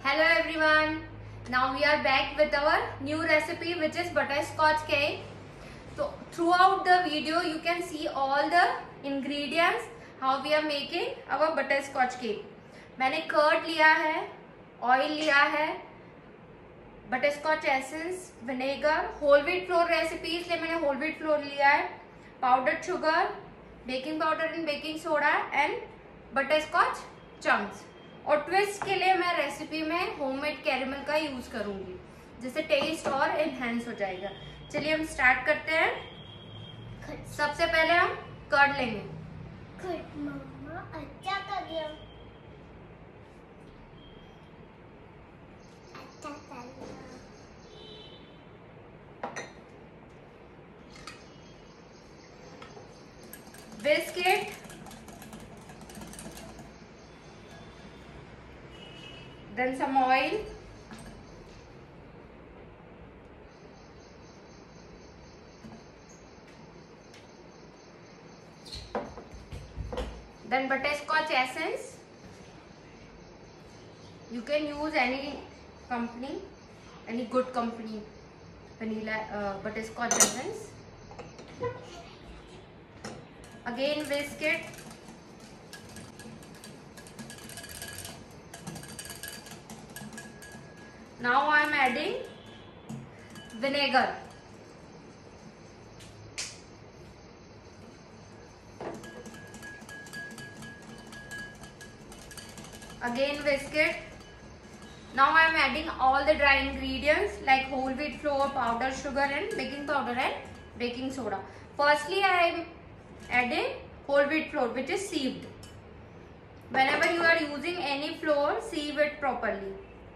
Hello everyone. Now we are back with our new recipe, which is butterscotch cake. So throughout the video you can see all the ingredients how we are making our butterscotch cake. मैंने curd लिया है, oil लिया है, butterscotch essence, vinegar, whole wheat flour recipe इसलिए मैंने whole wheat flour लिया है, powdered sugar, baking powder and baking soda and butterscotch chunks. और ट्विस्ट के लिए मैं रेसिपी में होममेड कैरेमल का यूज करूंगी जिससे टेस्ट और एनहेंस हो जाएगा. चलिए हम स्टार्ट करते हैं. सबसे पहले हम कर्ड लेंगे. मम्मा अच्छा कर दिया. अच्छा कर दिया. Biscuit, then some oil, then butterscotch essence. You can use any company, any good company vanilla butterscotch essence. Again biscuit, now I am adding vinegar. Again biscuit. Now I am adding all the dry ingredients like whole wheat flour, powdered sugar and baking powder and baking soda. Firstly I am adding whole wheat flour which is sieved. Whenever you are using any flour, sieve it properly.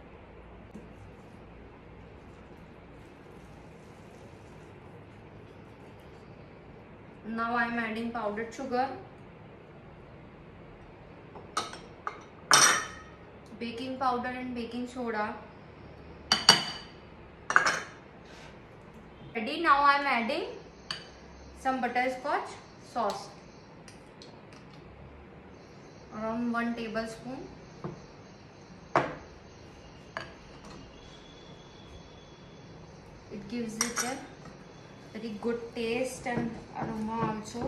Now I am adding powdered sugar, baking powder and baking soda. Ready. Now I am adding some butterscotch sauce, around 1 tablespoon. It gives it a very good taste and aroma also.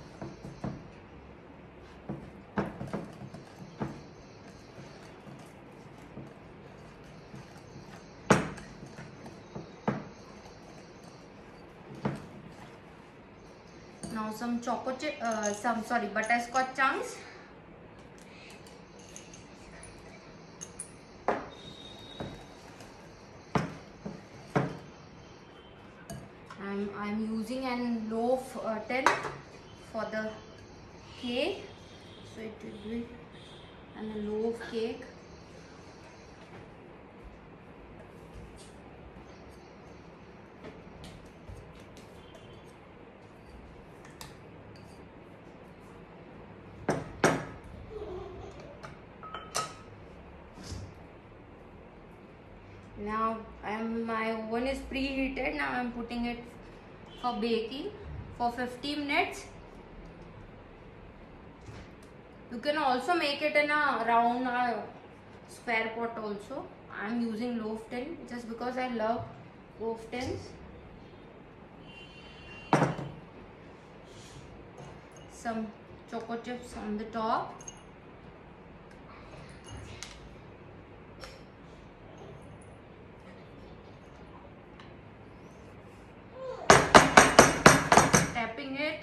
Now some butterscotch chunks. I'm using an loaf tin for the cake, so it will be a loaf cake. Now my oven is preheated. Now I'm putting it for baking for 50 minutes. You can also make it in a round square pot also. I'm using loaf tin just because I love loaf tins. Some choco chips on the top. Tapping it.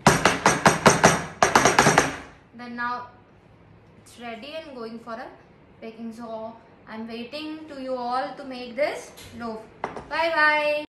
Then now it's ready and going for a baking. So I'm waiting to you all to make this loaf. Bye bye.